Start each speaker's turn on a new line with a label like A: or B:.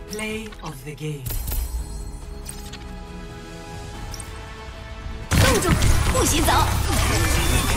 A: Play of the game.
B: 冻住，不许走！